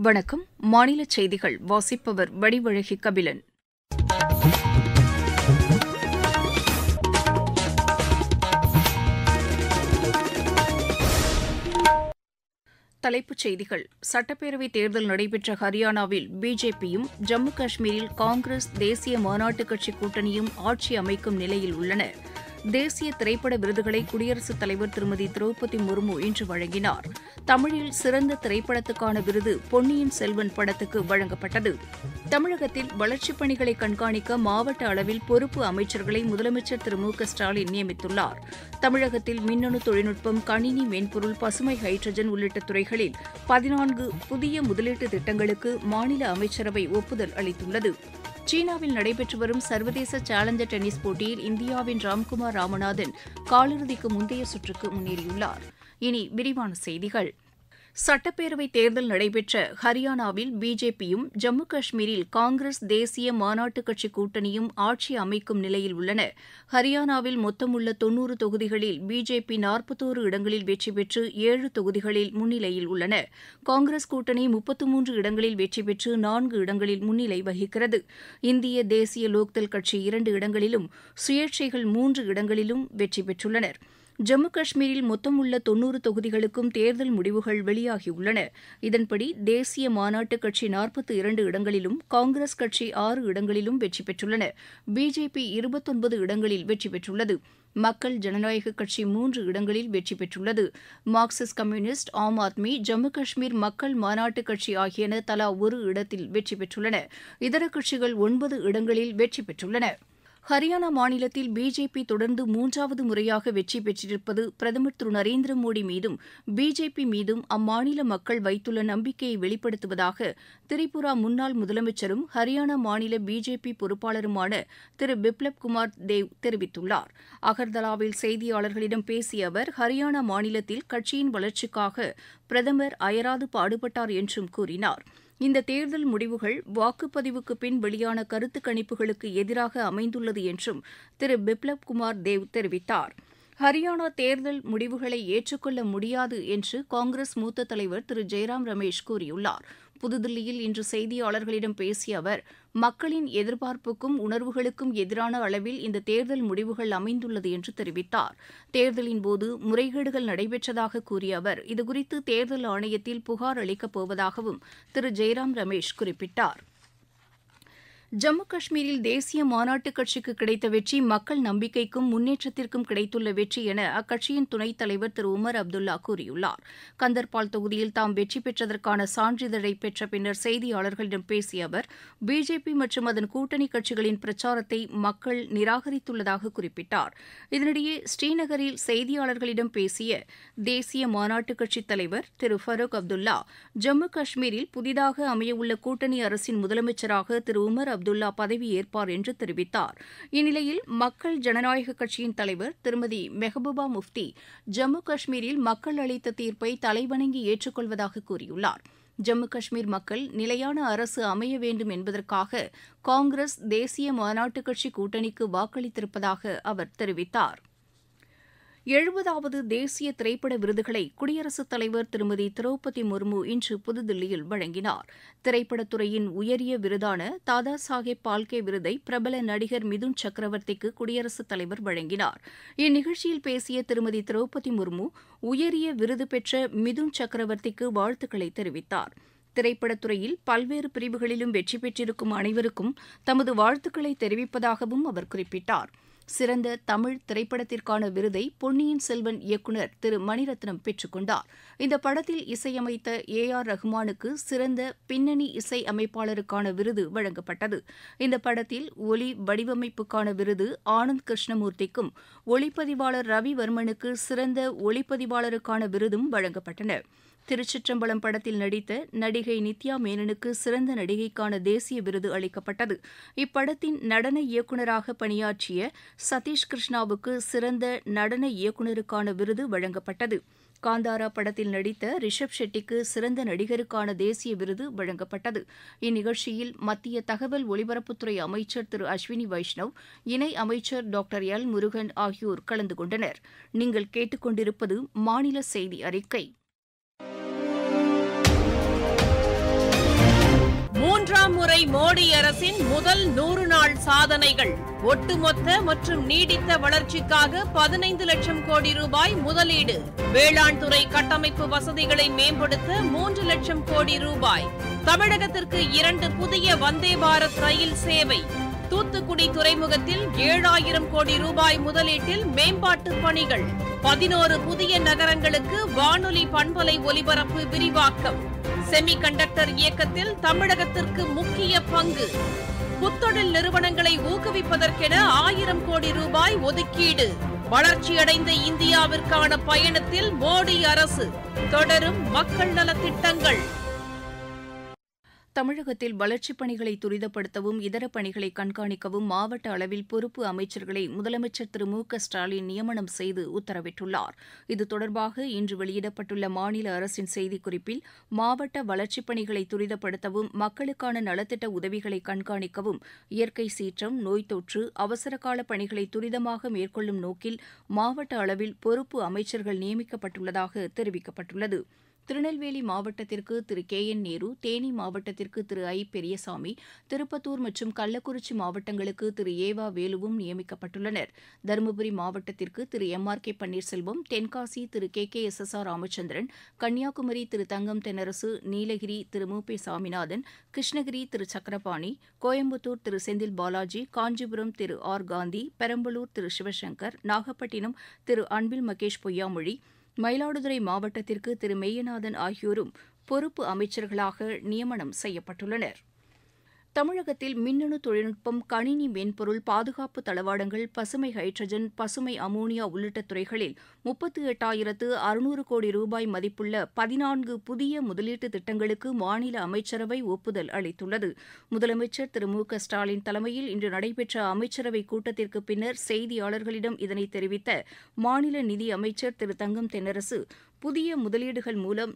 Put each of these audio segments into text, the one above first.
வணக்கம். மாநில செய்திகள் வாசிப்பவர் வடிவழகி கபிலன். தலைப்புச் செய்திகள். சட்டப்பேரவைத் தேர்தல் நடைபெற்ற ஹரியானாவில் பிஜேபியும், ஜம்மு காஷ்மீரில் காங்கிரஸ் தேசிய மாநாட்டுக் கட்சி கூட்டணியும் ஆட்சி அமைக்கும் நிலையில் உள்ளன. தேசிய திரைப்பட விருதுகளை குடியரசுத் தலைவர் திருமதி திரௌபதி முர்மு இன்று வழங்கினார். தமிழில் சிறந்த திரைப்படத்துக்கான விருது பொன்னியின் செல்வன் படத்துக்கு வழங்கப்பட்டது. தமிழகத்தில் வளர்ச்சிப் பணிகளை கண்காணிக்க மாவட்ட அளவில் பொறுப்பு அமைச்சர்களை முதலமைச்சர் திரு மு க ஸ்டாலின் நியமித்துள்ளார். தமிழகத்தில் மின்னணு தொழில்நுட்பம், கணினி மென்பொருள், பசுமை ஹைட்ரஜன் உள்ளிட்ட துறைகளில் 14 புதிய முதலீட்டு திட்டங்களுக்கு மாநில அமைச்சரவை ஒப்புதல் அளித்துள்ளது. சீனாவில் நடைபெற்று வரும் சர்வதேச சேலஞ்சர் டென்னிஸ் போட்டியில் இந்தியாவின் ராம்குமார் ராமநாதன் காலிறுதிக்கு முந்தைய சுற்றுக்கு முன்னேறியுள்ளார். இனி விரிவான செய்திகள். சட்டப்பேரவைத் தேர்தல் நடைபெற்ற ஹரியானாவில் பிஜேபியும், ஜம்மு காஷ்மீரில் காங்கிரஸ் தேசிய மாநாட்டுக் கட்சி கூட்டணியும் ஆட்சி அமைக்கும் நிலையில் உள்ளன. ஹரியானாவில் மொத்தமுள்ள 90 தொகுதிகளில் பிஜேபி 41 இடங்களில் வெற்றி பெற்று 7 தொகுதிகளில் முன்னிலையில் உள்ளன. காங்கிரஸ் கூட்டணி 33 இடங்களில் வெற்றி பெற்று 4 இடங்களில் முன்னிலை வகிக்கிறது. இந்திய தேசிய லோக்தள் கட்சி 2 இடங்களிலும், சுயேட்சைகள் 3 இடங்களிலும் வெற்றி பெற்றுள்ளனர். ஜம்மு காஷ்மீரில் மொத்தமுள்ள 90 தொகுதிகளுக்கும் தேர்தல் முடிவுகள் வெளியாகியுள்ளன. இதன்படி தேசிய மாநாட்டுக் கட்சி 42 இடங்களிலும், காங்கிரஸ் கட்சி 6 இடங்களிலும் வெற்றி பெற்றுள்ளன. பிஜேபி 29 இடங்களில் வெற்றி பெற்றுள்ளது. மக்கள் ஜனநாயக கட்சி 3 இடங்களில் வெற்றி பெற்றுள்ளது. மார்க்சிஸ்ட் கம்யூனிஸ்ட், ஆம் ஆத்மி, ஜம்மு காஷ்மீர் மக்கள் மாநாட்டுக் கட்சி ஆகியன தலா ஒரு இடத்தில் வெற்றி பெற்றுள்ளன. இதர கட்சிகள் 9 இடங்களில் வெற்றி பெற்றுள்ளன. ஹரியானா மாநிலத்தில் பிஜேபி தொடர்ந்து 3வது முறையாக வெற்றி பெற்றிருப்பது பிரதமர் திரு நரேந்திர மோடி மீதும், பிஜேபி மீதும் அம்மாநில மக்கள் வைத்துள்ள நம்பிக்கையை வெளிப்படுத்துவதாக திரிபுரா முன்னாள் முதலமைச்சரும் ஹரியானா மாநில பிஜேபி பொறுப்பாளருமான திரு பிப்ளப் குமார் தேவ் தெரிவித்துள்ளார். அகர்தலாவில் செய்தியாளர்களிடம் பேசிய அவர், ஹரியானா மாநிலத்தில் கட்சியின் வளர்ச்சிக்காக பிரதமர் அயராது பாடுபட்டார் என்றும் கூறினார். இந்த தேர்தல் முடிவுகள் வாக்குப்பதிவுக்கு பின் வெளியான கருத்து கணிப்புகளுக்கு எதிராக அமைந்துள்ளது என்றும் திரு பிப்ளப் குமார் தேவ் தெரிவித்தார். ஹரியானா தேர்தல் முடிவுகளை ஏற்றுக்கொள்ள முடியாது என்று காங்கிரஸ் மூத்த தலைவர் திரு ஜெய்ராம் ரமேஷ் கூறியுள்ளார். புதுதில்லியில் இன்று செய்தியாளர்களிடம் பேசிய அவர், மக்களின் எதிர்பார்ப்புக்கும் உணர்வுகளுக்கும் எதிரான அளவில் இந்த தேர்தல் முடிவுகள் அமைந்துள்ளது என்று தெரிவித்தார். தேர்தலின்போது முறைகேடுகள் நடைபெற்றதாக கூறிய அவர், இதுகுறித்து தேர்தல் ஆணையத்தில் புகார் அளிக்கப் போவதாகவும் திரு ஜெய்ராம் ரமேஷ் குறிப்பிட்டார். ஜம்மு காஷ்மீரில் தேசிய மாநாட்டுக் கட்சிக்கு கிடைத்த வெற்றி மக்கள் நம்பிக்கைக்கும் முன்னேற்றத்திற்கும் கிடைத்துள்ள வெற்றி என அக்கட்சியின் துணைத் தலைவர் திரு உமர் அப்துல்லா கூறியுள்ளார். கந்தர்பால் தொகுதியில் தாம் வெற்றி பெற்றதற்கான சான்றிதழை பெற்ற பின்னர் செய்தியாளர்களிடம் பேசிய அவர், பிஜேபி மற்றும் அதன் கூட்டணி கட்சிகளின் பிரச்சாரத்தை மக்கள் நிராகரித்துள்ளதாக குறிப்பிட்டார். இதனிடையே ஸ்ரீநகரில் செய்தியாளர்களிடம் பேசிய தேசிய மாநாட்டுக் கட்சித் தலைவர் திரு ஃபரூக் அப்துல்லா, ஜம்மு காஷ்மீரில் புதிதாக அமையவுள்ள கூட்டணி அரசின் முதலமைச்சராக திரு உமர் அப்துல்லா பதவியேற்பார் என்று தெரிவித்தார். இந்நிலையில் மக்கள் ஜனநாயக கட்சியின் தலைவர் திருமதி மெஹபூபா முஃப்தி, ஜம்மு காஷ்மீரில் மக்கள் அளித்த தீர்ப்பை தலைவணங்கி ஏற்றுக்கொள்வதாக கூறியுள்ளார். ஜம்மு காஷ்மீர் மக்கள் நிலையான அரசு அமைய வேண்டும் என்பதற்காக காங்கிரஸ் தேசிய மாநாட்டுக் கட்சி கூட்டணிக்கு வாக்களித்திருப்பதாக அவர் தெரிவித்தார். 70வது தேசிய திரைப்பட விருதுகளை குடியரசுத் தலைவர் திருமதி திரௌபதி முர்மு இன்று புதுதில்லியில் வழங்கினார். திரைப்படத்துறையின் உயரிய விருதான தாதா சாஹேப் பால்கே விருதை பிரபல நடிகர் மிதுன் சக்கரவர்த்திக்கு குடியரசுத் தலைவர் வழங்கினார். இந்நிகழ்ச்சியில் பேசிய திருமதி திரௌபதி முர்மு, உயரிய விருது பெற்ற மிதுன் சக்கரவர்த்திக்கு வாழ்த்துக்களை தெரிவித்தார். திரைப்படத்துறையில் பல்வேறு பிரிவுகளிலும் வெற்றி பெற்றிருக்கும் அனைவருக்கும் தமது வாழ்த்துக்களை தெரிவிப்பதாகவும் அவர் குறிப்பிட்டார். சிறந்த தமிழ் திரைப்படத்திற்கான விருதை பொன்னியின் செல்வன் இயக்குநர் திரு மணிரத்னம் பெற்றுக் கொண்டார். இந்த படத்தில் இசையமைத்த AR ரஹ்மானுக்கு சிறந்த பின்னணி இசை அமைப்பாளருக்கான விருது வழங்கப்பட்டது. இந்த படத்தில் ஒலி வடிவமைப்புக்கான விருது ஆனந்த் கிருஷ்ணமூர்த்திக்கும், ஒளிப்பதிவாளர் ரவிவர்மனுக்கு சிறந்த ஒளிப்பதிவாளருக்கான விருதும் வழங்கப்பட்டன. திருச்சிற்றம்பலம் படத்தில் நடித்த நடிகை நித்யா மேனனுக்கு சிறந்த நடிகைக்கான தேசிய விருது அளிக்கப்பட்டது. இப்படத்தின் நடன இயக்குநராக பணியாற்றிய சதீஷ் கிருஷ்ணாவுக்கு சிறந்த நடன இயக்குநருக்கான விருது வழங்கப்பட்டது. காந்தாரா படத்தில் நடித்த ரிஷப் ஷெட்டிக்கு சிறந்த நடிகருக்கான தேசிய விருது வழங்கப்பட்டது. இந்நிகழ்ச்சியில் மத்திய தகவல் ஒலிபரப்புத்துறை அமைச்சர் திரு அஸ்வினி வைஷ்ணவ், இணை அமைச்சர் டாக்டர் எல் முருகன் ஆகியோர் கலந்து கொண்டனர். நீங்கள் கேட்டுக்கொண்டிருப்பது மாநில செய்தி அறிக்கை. மூன்றாம் முறை மோடி அரசின் முதல் 100 நாள் சாதனைகள். ஒட்டுமொத்த மற்றும் நீடித்த வளர்ச்சிக்காக 15 லட்சம் கோடி ரூபாய் முதலீடு. வேளாண் துறை கட்டமைப்பு வசதிகளை மேம்படுத்த 3 லட்சம் கோடி ரூபாய். தமிழகத்திற்கு 2 புதிய வந்தே பாரத் ரயில் சேவை. தூத்துக்குடி துறைமுகத்தில் 7000 கோடி ரூபாய் முதலீட்டில் மேம்பாட்டு பணிகள். 11 புதிய நகரங்களுக்கு வானொலி பண்பலை ஒலிபரப்பு விரிவாக்கம். செமி கண்டக்டர் இயக்கத்தில் தமிழகத்திற்கு முக்கிய பங்கு. புத்தொழில் நிறுவனங்களை ஊக்குவிப்பதற்கென 1000 கோடி ரூபாய் ஒதுக்கீடு. வளர்ச்சியடைந்த இந்தியாவிற்கான பயணத்தில் மோடி அரசு. தொடரும் மக்கள் நலத் திட்டங்கள். தமிழகத்தில் வளர்ச்சிப் பணிகளை துரிதப்படுத்தவும் இதர பணிகளை கண்காணிக்கவும் மாவட்ட அளவில் பொறுப்பு அமைச்சர்களை முதலமைச்சர் திரு மு க ஸ்டாலின் நியமனம் செய்து உத்தரவிட்டுள்ளார். இது தொடர்பாக இன்று வெளியிடப்பட்டுள்ள மாநில அரசின் செய்திக்குறிப்பில் மாவட்ட வளர்ச்சிப் பணிகளை துரிதப்படுத்தவும் மக்களுக்கான நலத்திட்ட உதவிகளை கண்காணிக்கவும் இயற்கை சீற்றம், நோய் தொற்று, அவசரகால பணிகளை துரிதமாக மேற்கொள்ளும் நோக்கில் மாவட்ட அளவில் பொறுப்பு அமைச்சர்கள் நியமிக்கப்பட்டுள்ளதாக தெரிவிக்கப்பட்டுள்ளது. திருநெல்வேலி மாவட்டத்திற்கு திரு கே என் நேரு, தேனி மாவட்டத்திற்கு திரு ஐ பெரியசாமி, திருப்பத்தூர் மற்றும் கள்ளக்குறிச்சி மாவட்டங்களுக்கு திரு ஏவா வேலுவும் நியமிக்கப்பட்டுள்ளனர். தருமபுரி மாவட்டத்திற்கு Thiru M R K Panneerselvam, Tenkasi Thiru K K S S R Ramachandran, Kanyakumari Thiru Thangam Thennarasu, Nilgiri Thiru Mu P Saminathan, Krishnagiri Thiru Sakkarapani, Coimbatore Thiru Senthil Balaji, Kanchipuram Thiru R Gandhi, Perambalur Thiru Sivasankar, Nagapattinam Thiru Anbil Mahesh Poyyamozhi, Mayiladuthurai மாவட்டத்திற்கு திரு மெய்யநாதன் ஆகியோரும் பொறுப்பு அமைச்சர்களாக நியமனம் செய்யப்பட்டுள்ளனர். தமிழகத்தில் மின்னணு தொழில்நுட்பம், கணினி மென்பொருள், பாதுகாப்பு தளவாடங்கள், பசுமை ஹைட்ரஜன், பசுமை அமோனியா உள்ளிட்ட துறைகளில் 38,600 கோடி ரூபாய் மதிப்புள்ள 14 புதிய முதலீட்டு திட்டங்களுக்கு மாநில அமைச்சரவை ஒப்புதல் அளித்துள்ளது. முதலமைச்சர் திரு மு க ஸ்டாலின் தலைமையில் இன்று நடைபெற்ற அமைச்சரவைக் கூட்டத்திற்கு பின்னர் செய்தியாளர்களிடம் இதனை தெரிவித்த மாநில நிதி அமைச்சர் திரு தங்கம் தென்னரசு, புதிய முதலீடுகள் மூலம்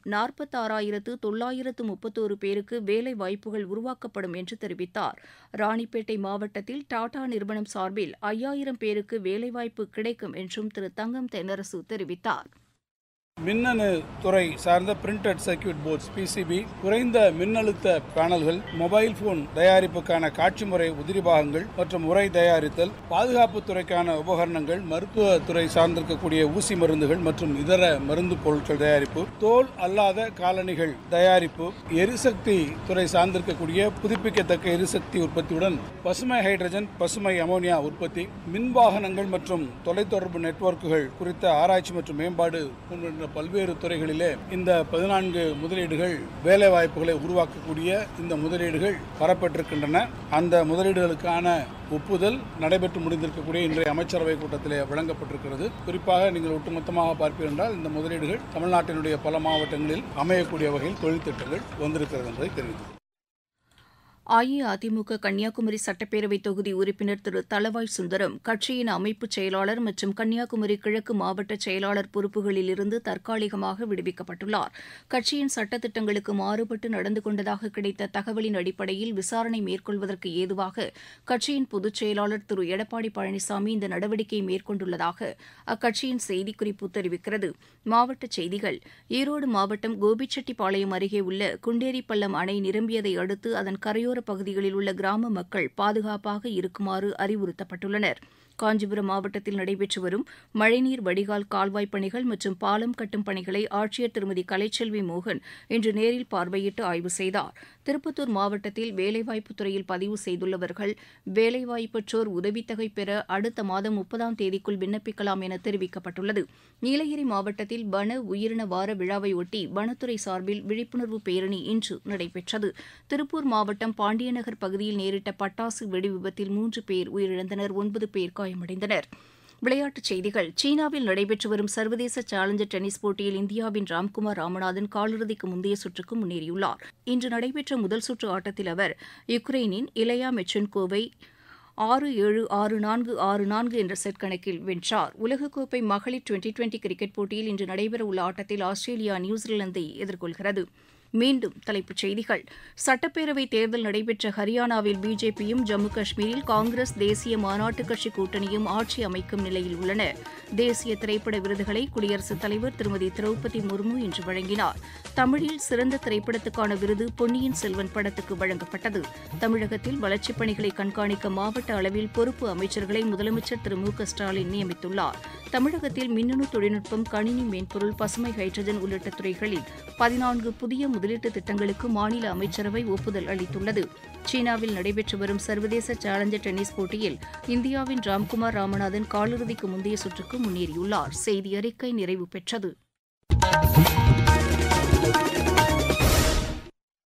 46,931 பேருக்கு வேலை வாய்ப்புகள் உருவாக்கப்படும் என்று தெரிவித்தார். ராணிப்பேட்டை மாவட்டத்தில் டாடா நிறுவனம் சார்பில் 5000 பேருக்கு வேலைவாய்ப்பு கிடைக்கும் என்றும் திரு தங்கம் தென்னரசு தெரிவித்தார். மின்னணு துறை சார்ந்த பிரிண்டட் சர்க்யூட் போர்ட்ஸ் பிசிபி, குறைந்த மின்னழுத்த பேனல்கள், மொபைல் போன் தயாரிப்புக்கான காட்சி முறை உதிரி பாகங்கள் மற்றும் உரை தயாரித்தல், பாதுகாப்பு துறைக்கான உபகரணங்கள், மருத்துவ துறை சார்ந்திருக்கக்கூடிய ஊசி மருந்துகள் மற்றும் இதர மருந்து பொருட்கள் தயாரிப்பு, தோல் அல்லாத காலணிகள் தயாரிப்பு, எரிசக்தி துறை சார்ந்திருக்கக்கூடிய புதுப்பிக்கத்தக்க எரிசக்தி உற்பத்தியுடன் பசுமை ஹைட்ரஜன், பசுமை அமோனியா உற்பத்தி, மின்வாகனங்கள் மற்றும் தொலைத்தொடர்பு நெட்வொர்க்குகள் குறித்த ஆராய்ச்சி மற்றும் மேம்பாடு போன்ற பல்வேறு துறைகளிலே இந்த 14 முதலீடுகள் வேலை வாய்ப்புகளை உருவாக்கக்கூடிய இந்த முதலீடுகள் வரப்பட்டிருக்கின்றன. அந்த முதலீடுகளுக்கான ஒப்புதல் நடைபெற்று முடிந்திருக்கக்கூடிய இன்றைய அமைச்சரவை கூட்டத்திலே வழங்கப்பட்டிருக்கிறது. குறிப்பாக நீங்கள் ஒட்டுமொத்தமாக பார்ப்பீர்கள் என்றால் இந்த முதலீடுகள் தமிழ்நாட்டினுடைய பல மாவட்டங்களில் அமையக்கூடிய வகையில் தொழில் திட்டங்கள் வந்திருக்கிறது என்பதை தெரிவித்தது. அஇஅதிமுக கன்னியாகுமரி சட்டப்பேரவை தொகுதி உறுப்பினர் திரு தளவாய் சுந்தரம் கட்சியின் அமைப்புச் செயலாளர் மற்றும் கன்னியாகுமரி கிழக்கு மாவட்ட செயலாளர் பொறுப்புகளிலிருந்து தற்காலிகமாக விடுவிக்கப்பட்டுள்ளார். கட்சியின் சட்டத்திட்டங்களுக்கு மாறுபட்டு நடந்து கொண்டதாக கிடைத்த தகவலின் அடிப்படையில் விசாரணை மேற்கொள்வதற்கு ஏதுவாக கட்சியின் பொதுச் செயலாளர் திரு எடப்பாடி பழனிசாமி இந்த நடவடிக்கையை மேற்கொண்டுள்ளதாக அக்கட்சியின் செய்திக்குறிப்பு தெரிவிக்கிறது. மாவட்டச் செய்திகள். ஈரோடு மாவட்டம் கோபிச்செட்டிப்பாளையம் அருகே உள்ள குண்டேரிப்பள்ளம் அணை நிரம்பியதை அடுத்து அதன் கரையோர பகுதிகளில் உள்ள கிராம மக்கள் பாதுகாப்பாக இருக்குமாறு அறிவுறுத்தப்பட்டுள்ளனர். காஞ்சிபுரம் மாவட்டத்தில் நடைபெற்று வரும் மழைநீர் வடிகால் கால்வாய் பணிகள் மற்றும் பாலம் கட்டும் பணிகளை ஆட்சியர் திருமதி கலைச்செல்வி மோகன் இன்று நேரில் பார்வையிட்டு ஆய்வு செய்தார். திருப்பத்தூர் மாவட்டத்தில் வேலைவாய்ப்புத் துறையில் பதிவு செய்துள்ளவர்கள் வேலைவாய்ப்பற்றோர் உதவித்தொகை பெற அடுத்த மாதம் 30ஆம் தேதிக்குள் விண்ணப்பிக்கலாம் என தெரிவிக்கப்பட்டுள்ளது. நீலகிரி மாவட்டத்தில் வன உயிரின வார விழாவை ஒட்டி வனத்துறை சார்பில் விழிப்புணர்வு பேரணி இன்று நடைபெற்றது. திருப்பூர் மாவட்டம் பாண்டியநகர் பகுதியில் நேரிட்ட பட்டாசு வெடி விபத்தில் 3 பேர் உயிரிழந்தனர், 9 பேர் காயமடைந்தனர். விளையாட்டுச் செய்திகள். சீனாவில் நடைபெற்று வரும் சர்வதேச சேலஞ்சர் டென்னிஸ் போட்டியில் இந்தியாவின் ராம்குமார் ராமநாதன் காலிறுதிக்கு முந்தைய சுற்றுக்கு முன்னேறியுள்ளார். இன்று நடைபெற்ற முதல் சுற்று ஆட்டத்தில் அவர் யுக்ரைனின் இலயா மெச்சென்கோவை 6-7, 6-4, 6-4 என்ற செட் கணக்கில் வென்றார். உலகக்கோப்பை மகளிர் டுவெண்டி கிரிக்கெட் போட்டியில் இன்று நடைபெறவுள்ள ஆட்டத்தில் ஆஸ்திரேலியா நியூசிலாந்தை எதிர்கொள்கிறது. மீண்டும் தலைப்புச் செய்திகள். சட்டப்பேரவைத் தேர்தல் நடைபெற்ற ஹரியானாவில் பிஜேபியும் ஜம்மு காஷ்மீரில் காங்கிரஸ் தேசிய மாநாட்டுக் கட்சி கூட்டணியும் ஆட்சி அமைக்கும் நிலையில் உள்ளன. தேசிய திரைப்பட விருதுகளை குடியரசுத் தலைவர் திருமதி திரௌபதி முர்மு இன்று வழங்கினார். தமிழில் சிறந்த திரைப்படத்துக்கான விருது பொன்னியின் செல்வன் படத்துக்கு வழங்கப்பட்டது. தமிழகத்தில் வளர்ச்சிப் பணிகளை கண்காணிக்க மாவட்ட அளவில் பொறுப்பு அமைச்சர்களை முதலமைச்சர் திரு மு க ஸ்டாலின் நியமித்துள்ளார். தமிழகத்தில் மின்னணு தொழில்நுட்பம், கணினி மென்பொருள், பசுமை ஹைட்ரஜன் உள்ளிட்ட துறைகளில் 14 புதிய முதலீட்டு திட்டங்களுக்கு மாநில அமைச்சரவை ஒப்புதல் அளித்துள்ளது. சீனாவில் நடைபெற்று வரும் சர்வதேச சேலஞ்சர் டென்னிஸ் போட்டியில் இந்தியாவின் ராம்குமார் ராமநாதன் காலிறுதிக்கு முந்தைய சுற்றுக்கு முன்னேறியுள்ளார். செய்தி அறிக்கை நிறைவு பெற்றது.